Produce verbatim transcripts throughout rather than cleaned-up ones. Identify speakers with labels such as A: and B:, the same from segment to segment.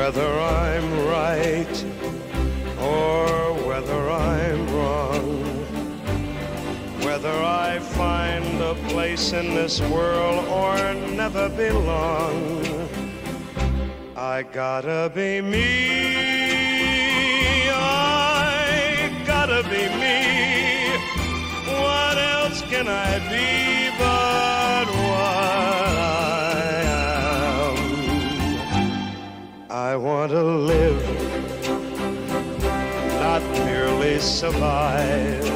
A: whether I'm right or whether I'm wrong, whether I find a place in this world or never belong, I gotta be me, I gotta be me. What else can I be but what I am? I want to live, not merely survive.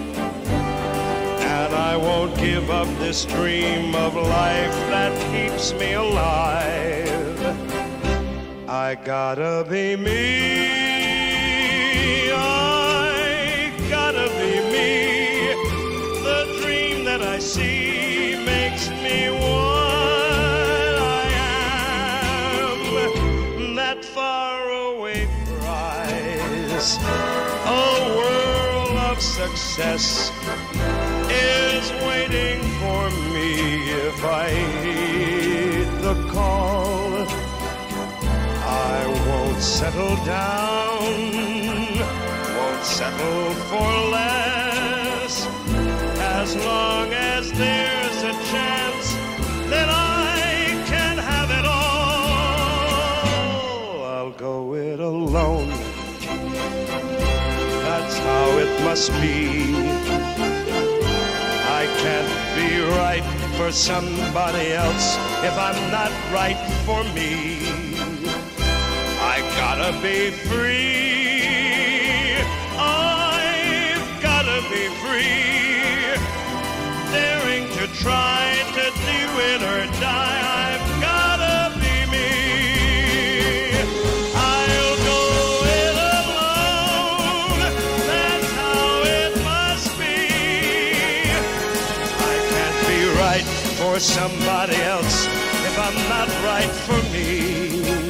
A: And I won't give up this dream of life that keeps me alive. I gotta be me, I gotta be me. The dream that I see makes me what I am. That faraway prize, a world of success, is waiting for me if I heed the call. I won't settle down, won't settle for less, as long as there's a chance that I can have it all. I'll go it alone, that's how it must be. I can't be right for somebody else if I'm not right for me. I gotta be free, I've gotta be free, daring to try to do it or die. I've gotta be me, I'll go it alone, that's how it must be. I can't be right for somebody else if I'm not right for me.